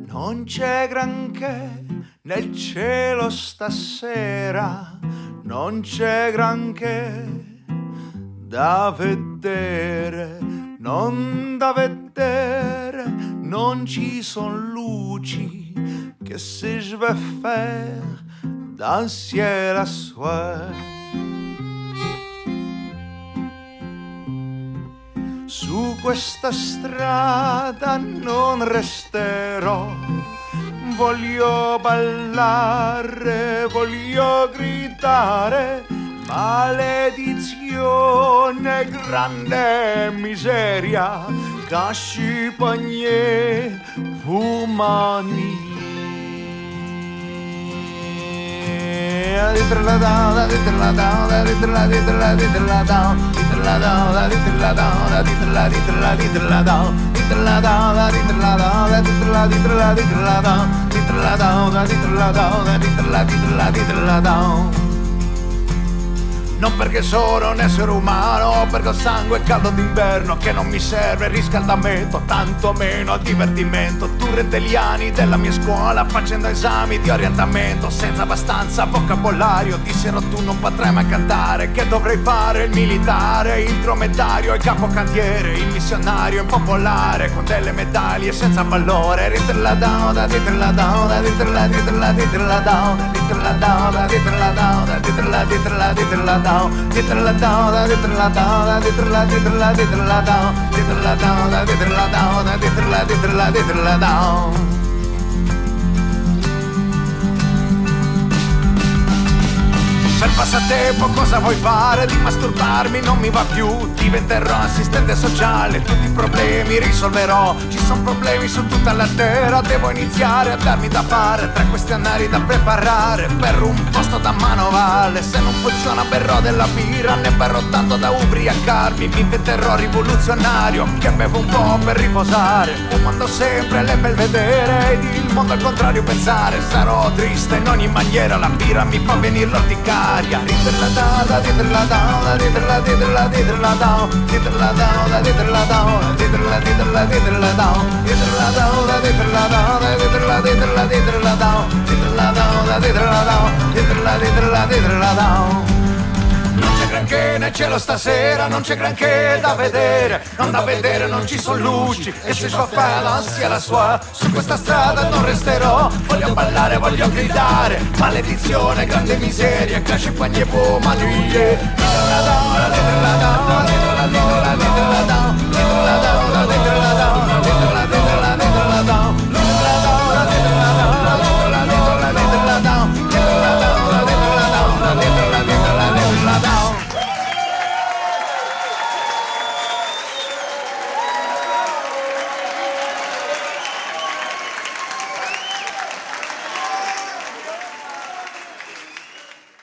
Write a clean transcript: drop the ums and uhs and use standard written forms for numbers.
Non c'è granché nel cielo stasera, non c'è granché da vedere, non da vedere, non ci son luci che si je vais faire d'un ciel à soir. Su questa strada non resterò, voglio ballare, voglio gridare, maledizione, grande miseria, cachi panier umani. Non perché sono un essere umano, perché ho sangue caldo d'inverno che non mi serve riscaldamento, tanto meno divertimento. Due italiani della mia scuola facendo esami di orientamento senza abbastanza vocabolario dissero tu non potrai mai cantare, che dovrei fare il militare, il dromedario, il capocantiere, il missionario impopolare con delle medaglie senza valore. Ritella down, ritella down, ritella ritella ritella down, ritella down, ritella down, ritella ritella ritella down. Ritella down, ritella down, ritella ritella ritella down, ritella down, ritella down, ritella ritella ritella down. Per passatempo cosa vuoi fare? Di masturbarmi non mi va più, diventerò assistente sociale, tutti i problemi risolverò. Ci sono problemi su tutta la terra, devo iniziare a darmi da fare, 3 questionari da preparare per un posto da manovale. Se non funziona berrò della birra, ne berrò tanto da ubriacarmi, mi inventerò rivoluzionario che bevo un po' per riposare, fumando sempre le belvedere ed il mondo al contrario pensare. Sarò triste in ogni maniera, la birra mi fa venire l'orticaria. Ritella down, ritella down, ritella ritella ritella down, ritella down, ritella down, ritella ritella ritella down, ritella down, ritella down, ritella ritella ritella down, ritella down, ritella down, ritella ritella ritella down. Non c'è granché nel cielo stasera, non c'è granché da vedere, non da vedere, non ci sono luci e se so fare l'ansia la sua. Su questa strada non resterò, voglio ballare, voglio gridare, maledizione, grande miseria, crash e pagni e manuie.